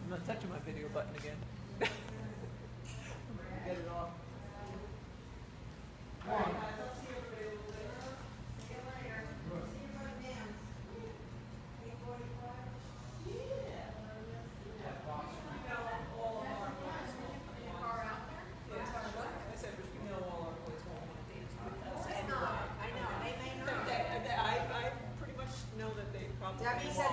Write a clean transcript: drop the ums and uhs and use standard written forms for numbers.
I'm not touching my video button again. Get it off. I said, but you know all our boys won't want to dance with us anyway. I know, they may not. I pretty much know that they probably Debbie won't. said